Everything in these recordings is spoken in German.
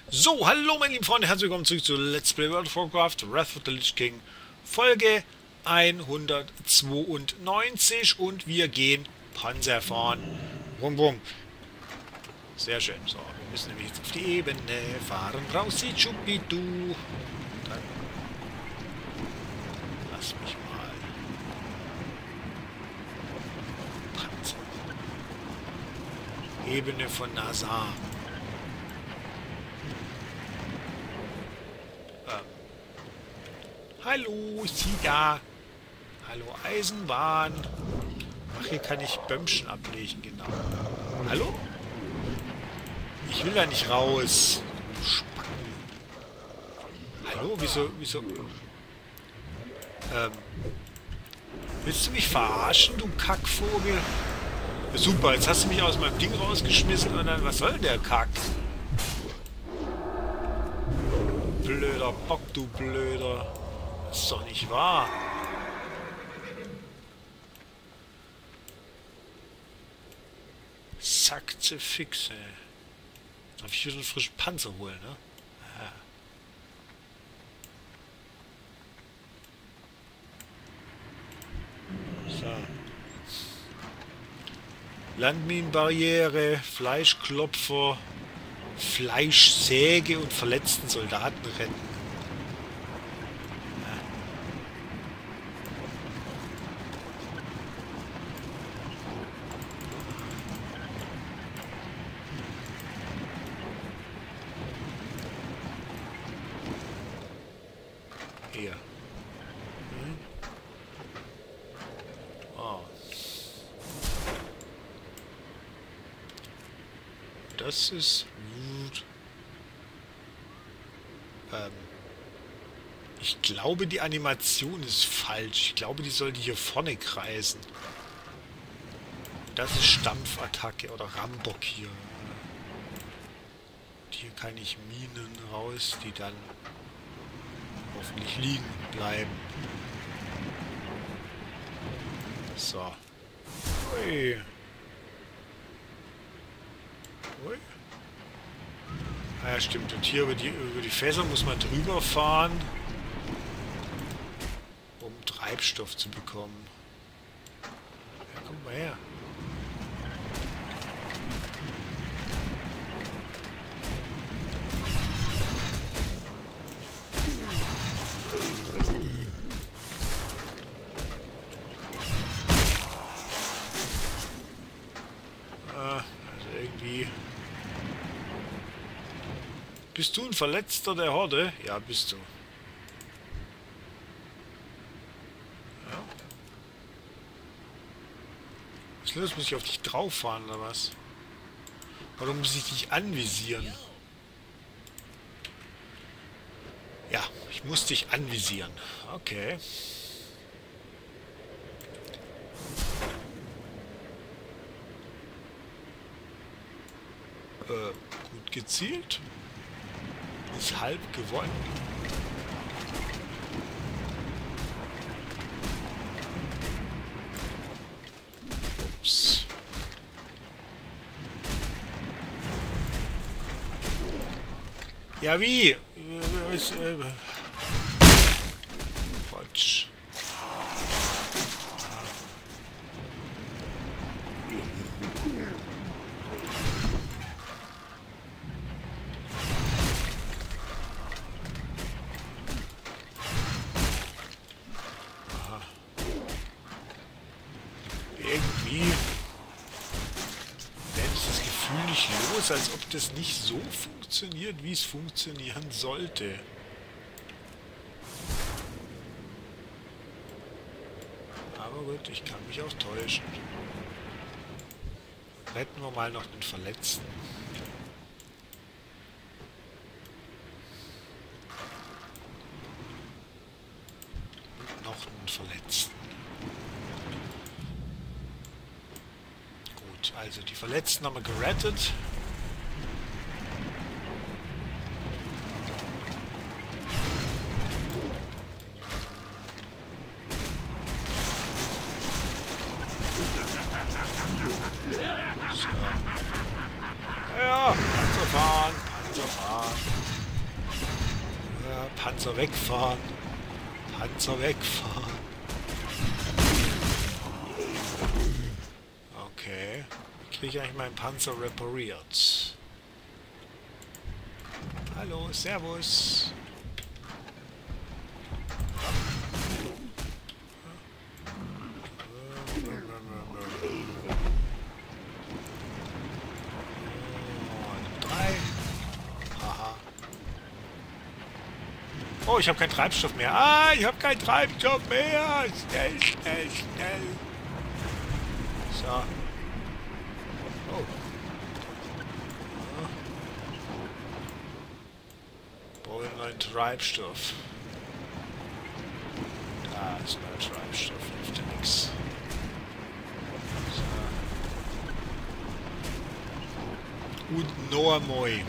So, hallo meine lieben Freunde, herzlich willkommen zurück zu Let's Play World of Warcraft Wrath of the Lich King Folge 192 und wir gehen Panzer fahren. Bum bum. Sehr schön. So, wir müssen nämlich jetzt auf die Ebene fahren. Rausi Chupidu. Dann lass mich mal. Panzer. Ebene von Nazar. Hallo, Sieger. Hallo, Eisenbahn. Ach, hier kann ich Bömmchen ablegen, genau. Hallo? Ich will da nicht raus. Spacken. Hallo, wieso? Willst du mich verarschen, du Kackvogel? Ja, super, jetzt hast du mich aus meinem Ding rausgeschmissen und dann, was soll denn der Kack? Blöder Bock, du Blöder. Das ist doch nicht wahr. Sackte Fixe. Darf ich wieder einen frischen Panzer holen, ne? Ja. So. Landminenbarriere, Fleischklopfer, Fleischsäge und verletzten Soldaten retten. Hier. Oh. Das ist gut. Ich glaube, die Animation ist falsch. Ich glaube, die sollte hier vorne kreisen. Das ist Stampfattacke oder Rambock hier. Hier kann ich Minen raus, die dann hoffentlich liegen bleiben. So. Ui. Ui. Ah ja, stimmt. Und hier über die Fässer muss man drüber fahren, um Treibstoff zu bekommen. Ja, komm mal her. Bist du ein Verletzter der Horde? Ja, bist du. Ja. Was ist los? Muss ich auf dich drauf fahren oder was? Oder muss ich dich anvisieren? Ja, ich muss dich anvisieren. Okay. Gut gezielt. Ist halb gewonnen. Ups. Ja, wie? Quatsch. Irgendwie werde ich das Gefühl nicht los, als ob das nicht so funktioniert, wie es funktionieren sollte. Aber gut, ich kann mich auch täuschen. Retten wir mal noch den Verletzten. Und noch einen Verletzten. Also die Verletzten haben wir gerettet. So. Ja, Panzer fahren, Panzer fahren. Panzer wegfahren. Panzer wegfahren. Okay. Wie kriege ich eigentlich meinen Panzer repariert? Hallo, servus. Oh, ich habe keinen Treibstoff mehr. Ah, ich habe keinen Treibstoff mehr. Schnell, schnell, schnell. So. Oh. Brauche neuen Treibstoff. Da ist neuer Treibstoff. Hilft ja nix. So. Und noch einmal.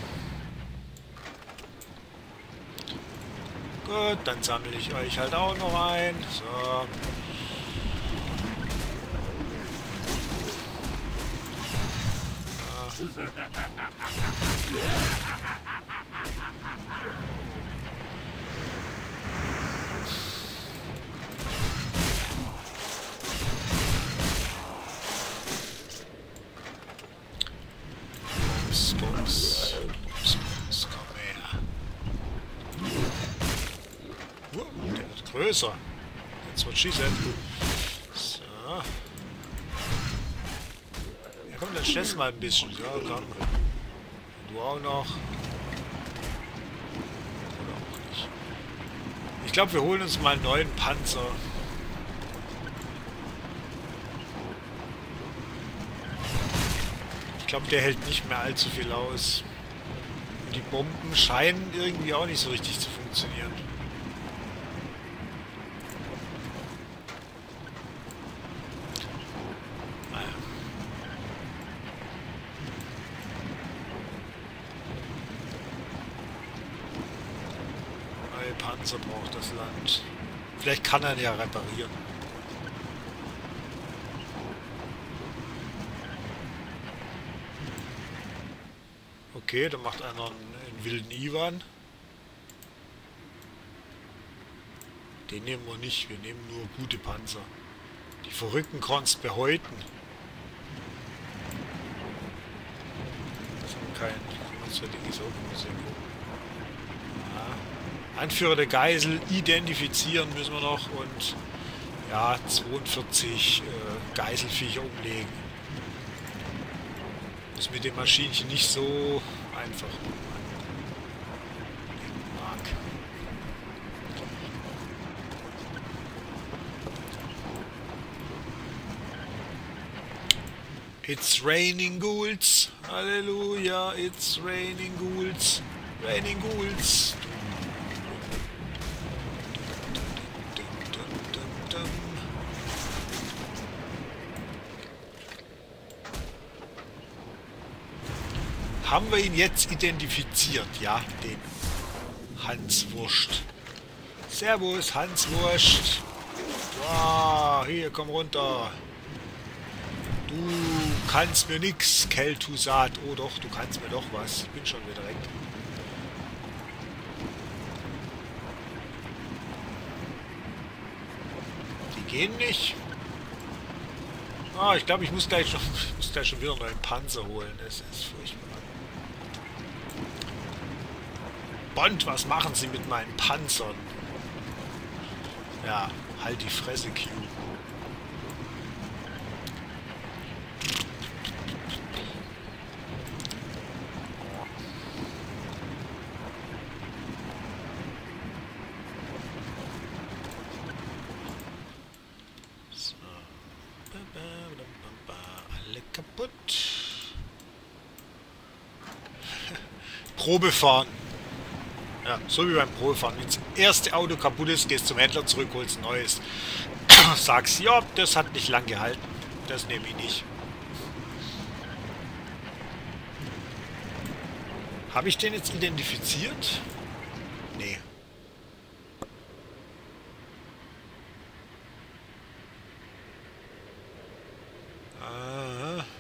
Gut, dann sammle ich euch halt auch noch ein. So. Bums, bums. Bums, bums, komm her. Der wird größer. That's what she said. So. Ja, komm, dann stellst mal ein bisschen. Ja, komm. Du auch noch. Oder auch nicht. Ich glaube, wir holen uns mal einen neuen Panzer. Ich glaube, der hält nicht mehr allzu viel aus. Und die Bomben scheinen irgendwie auch nicht so richtig zu funktionieren. Naja. Neue Panzer braucht das Land. Vielleicht kann er ihn ja reparieren. Okay, dann macht einer einen wilden Iwan. Den nehmen wir nicht, wir nehmen nur gute Panzer. Die Verrückten kannst behäuten. Das haben kein nützliches Museum. Ja. Anführer der Geisel identifizieren müssen wir noch und ja, 42 Geiselviecher umlegen. Ist mit dem Maschinchen nicht so einfach. Mark. It's raining ghouls. Halleluja, it's raining ghouls. Raining ghouls. Haben wir ihn jetzt identifiziert? Ja, den Hanswurst. Servus, Hanswurst. Wow, hier, komm runter. Du kannst mir nix, Kel'Thuzad. Oh doch, du kannst mir doch was. Ich bin schon wieder weg. Die gehen nicht. Ah, ich glaube, ich muss gleich schon wieder einen neuen Panzer holen. Das ist furchtbar. Bond, was machen Sie mit meinen Panzern? Ja, halt die Fresse, Q. So. Alle kaputt. Probefahren. Ja, so wie beim Probefahren. Wenn das erste Auto kaputt ist, gehst zum Händler zurück, holst ein neues. Sagst, ja, das hat nicht lang gehalten. Das nehme ich nicht. Habe ich den jetzt identifiziert? Nee. Ah.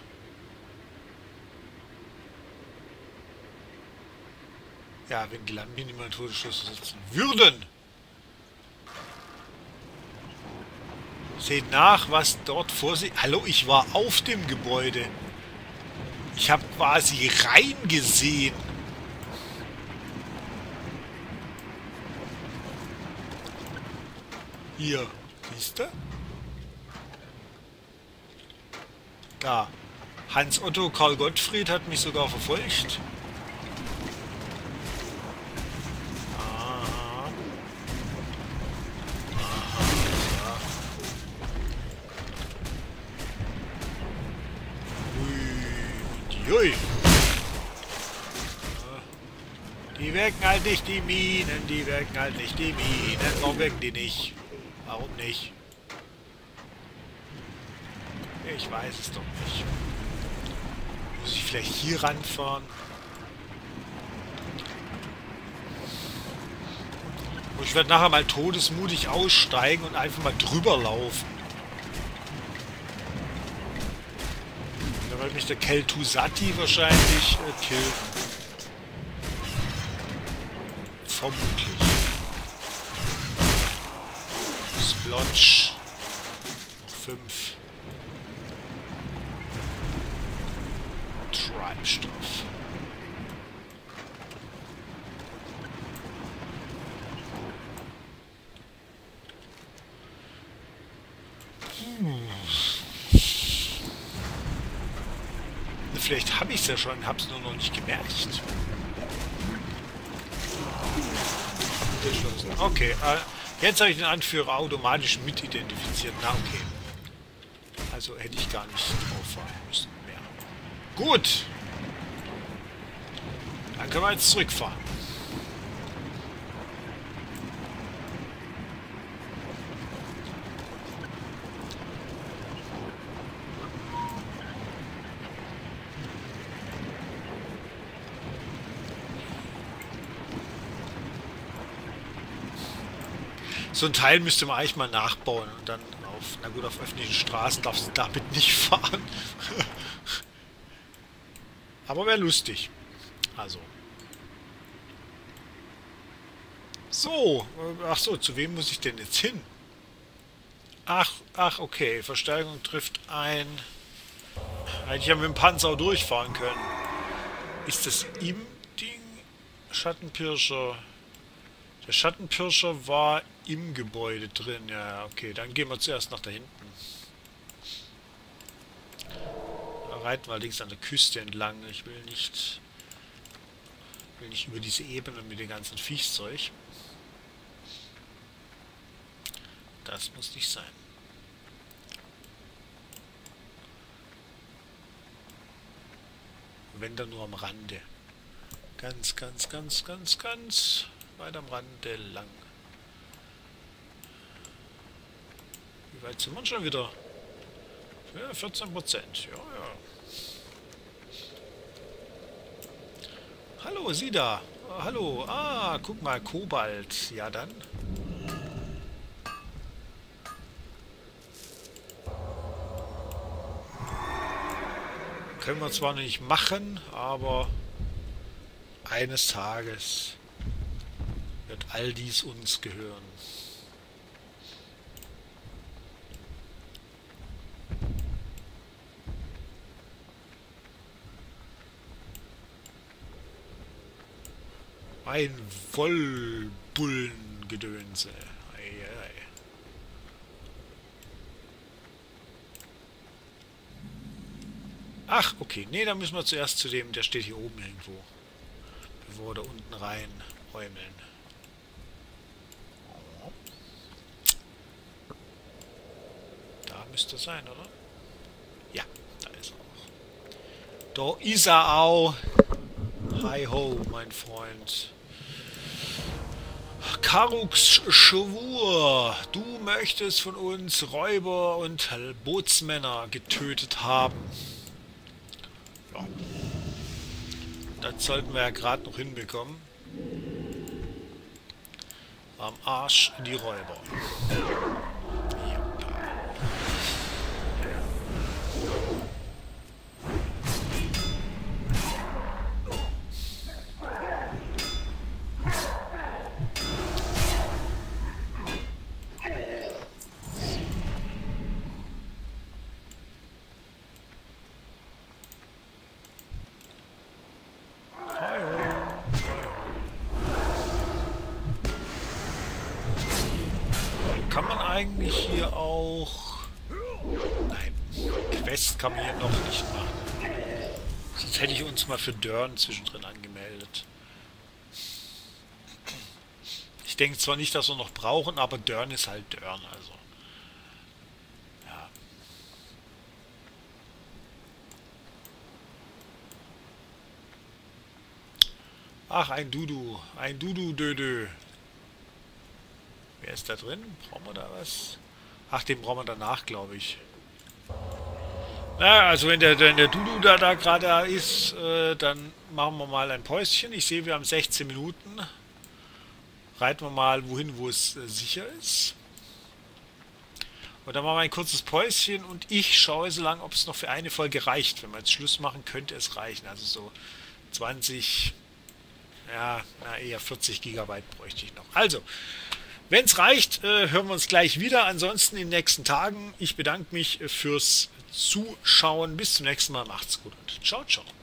Ja, wenn die Lampen immer in Todesstoß sitzen würden. Seht nach, was dort vor sich... Hallo, ich war auf dem Gebäude. Ich habe quasi reingesehen. Hier, siehst du? Da. Hans Otto Karl Gottfried hat mich sogar verfolgt. Aha. Aha, ja. Ui. Die wirken halt nicht, die Minen. Die wirken halt nicht, die Minen. Warum wirken die nicht? Warum nicht? Ich weiß es doch nicht. Muss ich vielleicht hier ranfahren? Und ich werde nachher mal todesmutig aussteigen und einfach mal drüber laufen. Da wird mich der Kel'Thuzad wahrscheinlich killen. Vermutlich. Splotch. Noch 5. Treibstoff. Vielleicht habe ich es ja schon, habe es nur noch nicht gemerkt. Geschlossen. Okay, jetzt habe ich den Anführer automatisch mit identifiziert. Na okay. Also hätte ich gar nicht drauf fahren müssen mehr. Gut. Dann können wir jetzt zurückfahren. So ein Teil müsste man eigentlich mal nachbauen und dann auf, na gut, auf öffentlichen Straßen darfst du damit nicht fahren. Aber wäre lustig. Also. So, ach so, zu wem muss ich denn jetzt hin? Ach, okay, Verstärkung trifft ein. Hätte ich ja mit dem Panzer auch durchfahren können. Ist das im Ding? Schattenpirscher. Der Schattenpirscher war im Gebäude drin. Ja, okay, dann gehen wir zuerst nach da hinten. Da reiten wir links an der Küste entlang. Ich will nicht über diese Ebene mit dem ganzen Viechzeug. Das muss nicht sein. Wenn dann nur am Rande. Ganz weit am Rande lang. Wie weit sind wir schon wieder? Ja, 14%. Ja. Hallo, Sie da. Hallo. Ah, guck mal, Kobalt. Ja, dann. Können wir zwar nicht machen, aber eines Tages wird all dies uns gehören. Ein Wollbullengedönse. Ach, okay. Nee, da müssen wir zuerst zu dem, der steht hier oben irgendwo. Bevor wir da unten rein räumeln. Da müsste er sein, oder? Ja, da ist er auch. Da ist er auch. Hi ho, mein Freund. Karuks Schwur, du möchtest von uns Räuber und Bootsmänner getötet haben. Ja. Das sollten wir ja gerade noch hinbekommen. Am Arsch die Räuber. eigentlich hier auch... Nein, Quest kann man hier noch nicht machen. Sonst hätte ich uns mal für Dörn zwischendrin angemeldet. Ich denke zwar nicht, dass wir noch brauchen, aber Dörn ist halt Dörn, also. Ja. Ach, ein Dudu. Ein Dudu-Dödö. Wer ist da drin? Brauchen wir da was? Ach, den brauchen wir danach, glaube ich. Na, also wenn der Dudu da gerade ist, dann machen wir mal ein Päuschen. Ich sehe, wir haben 16 Minuten. Reiten wir mal wohin, wo es sicher ist. Und dann machen wir ein kurzes Päuschen und ich schaue so lange, ob es noch für eine Folge reicht. Wenn wir jetzt Schluss machen, könnte es reichen. Also so 20, ja, eher 40 Gigabyte bräuchte ich noch. Also, wenn es reicht, hören wir uns gleich wieder. Ansonsten in den nächsten Tagen. Ich bedanke mich fürs Zuschauen. Bis zum nächsten Mal. Macht's gut und ciao, ciao.